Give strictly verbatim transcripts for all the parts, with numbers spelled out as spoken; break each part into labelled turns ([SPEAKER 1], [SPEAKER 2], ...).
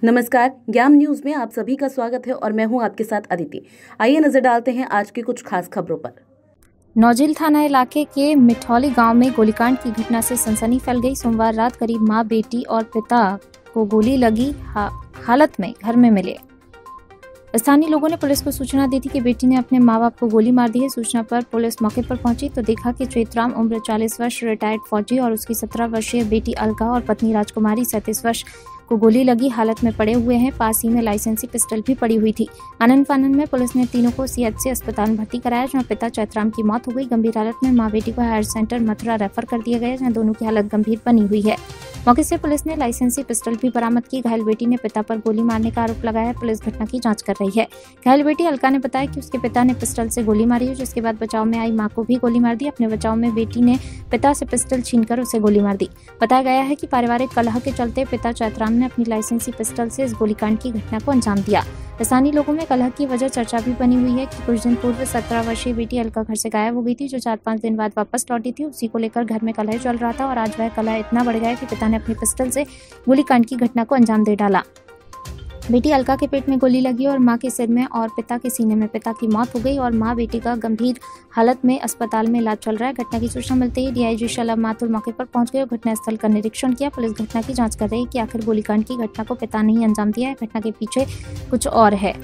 [SPEAKER 1] नमस्कार, ज्ञान न्यूज में आप सभी का स्वागत है और मैं हूं आपके साथ अदिति। आइए नजर डालते हैं आज की कुछ खास खबरों पर।
[SPEAKER 2] नौजिल थाना इलाके के मिठौली गांव में गोलीकांड की घटना से सनसनी फैल गई। सोमवार रात करीब मां, बेटी और पिता को गोली लगी हा, हालत में घर में मिले। स्थानीय लोगों ने पुलिस को सूचना दी थी कि बेटी ने अपने मां बाप को गोली मार दी है। सूचना पर पुलिस मौके पर पहुंची तो देखा कि चेतराम उम्र चालीस वर्ष रिटायर्ड फौजी और उसकी सत्रह वर्षीय बेटी अलका और पत्नी राजकुमारी सैंतीस वर्ष को गोली लगी हालत में पड़े हुए हैं। पास ही में लाइसेंसी पिस्टल भी पड़ी हुई थी। आनंद फानन में पुलिस ने तीनों को सीएचसी अस्पताल में भर्ती कराया, जहां पिता चैतराम की मौत हो गई। गंभीर हालत में मां बेटी को हायर सेंटर मथुरा रेफर कर दिया गया, जहां दोनों की हालत गंभीर बनी हुई है। मौके से पुलिस ने लाइसेंसी पिस्टल भी बरामद की। घायल बेटी ने पिता पर गोली मारने का आरोप लगाया है। पुलिस घटना की जांच कर रही है। घायल बेटी अलका ने बताया कि उसके पिता ने पिस्टल से गोली मारी है, जिसके बाद बचाव में आई मां को भी गोली मार दी। अपने बचाव में बेटी ने पिता से पिस्टल छीनकर उसे गोली मार दी। बताया गया है कि पारिवारिक कलह के चलते पिता चैतराम ने अपनी लाइसेंसी पिस्टल से इस गोलीकांड की घटना को अंजाम दिया। स्थानीय लोगों में कलह की वजह चर्चा भी बनी हुई है कि कुछ दिन पूर्व सत्रह वर्षीय बेटी अलका घर से गायब हो गई थी, जो चार पांच दिन बाद वापस लौटी थी। उसी को लेकर घर में कलह चल रहा था और आज वह कलह इतना बढ़ गया कि पिता ने अपनी पिस्टल से गोलीकांड की घटना को अंजाम दे डाला। बेटी अलका के पेट में गोली लगी और मां के सिर में और पिता के सीने में। पिता की मौत हो गई और मां बेटी का गंभीर हालत में अस्पताल में इलाज चल रहा है। घटना की सूचना मिलते ही डीआईजी शलभ माथुर मौके पर पहुंच गए और घटनास्थल का निरीक्षण किया। पुलिस घटना की जांच कर रही है कि आखिर गोलीकांड की घटना को पिता ने ही अंजाम दिया है, घटना के पीछे कुछ और है।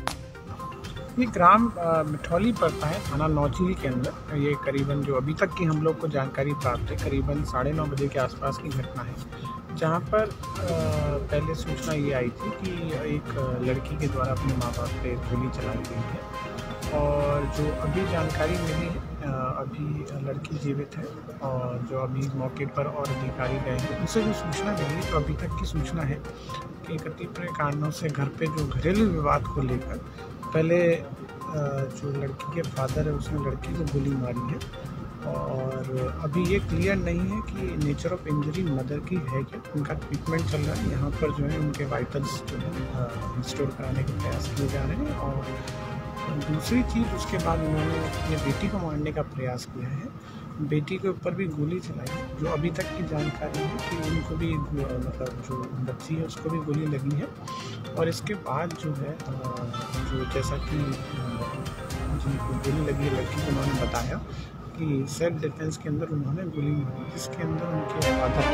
[SPEAKER 3] ये ग्राम मिठौली पड़ता है, थाना नौजिल के अंदर। ये करीबन जो अभी तक की हम लोग को जानकारी प्राप्त है, करीबन साढ़े नौ बजे के आसपास की घटना है, जहाँ पर पहले सूचना ये आई थी कि एक लड़की के द्वारा अपने माँ बाप पे गोली चलाई गई है। और जो अभी जानकारी मिली है, अभी लड़की जीवित है और जो अभी मौके पर और अधिकारी गए हैं, उनसे जो सूचना मिली तो अभी तक की सूचना है कि कतिपय कारणों से घर पे जो घरेलू विवाद को लेकर पहले जो लड़की के फादर है उसने लड़की को गोली मारी है। और अभी ये क्लियर नहीं है कि नेचर ऑफ इंजरी मदर की है क्या। उनका ट्रीटमेंट चल रहा है। यहाँ पर जो है उनके वाइटल्स जो है रिस्टोर कराने के प्रयास किए जा रहे हैं। और दूसरी चीज़, उसके बाद उन्होंने अपनी बेटी को मारने का प्रयास किया है। बेटी के ऊपर भी गोली चलाई है। जो अभी तक की जानकारी है कि उनको भी मतलब जो बच्ची है उसको भी गोली लगी है। और इसके बाद जो है जो जैसा कि जिनको गोली लगी है लड़की को उन्होंने बताया कि सेल्फ डिफेंस के अंदर उन्होंने गोली मारी, जिसके अंदर उनके फादर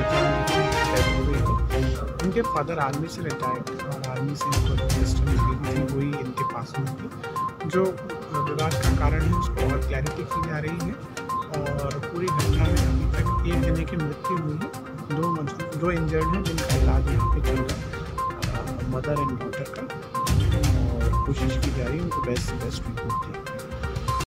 [SPEAKER 3] डेथ हो गई थी। उनके फादर आर्मी से रिटायर्ड थे और आर्मी से उनको पिस्टल मिली थी, वही इनके पास में थी। जो विवाद का कारण है उसको और क्लैरिटी की जा रही है। और पूरी घटना में अभी तक एक जने की मृत्यु हुई है, दो मजदूर दो इंजर्ड हैं जिनका इलाज यहाँ पे चल रहा है, मदर एंड डॉटर का। और कोशिश की जा रही है उनको बेस्ट से बेस्ट रिपोर्ट दी।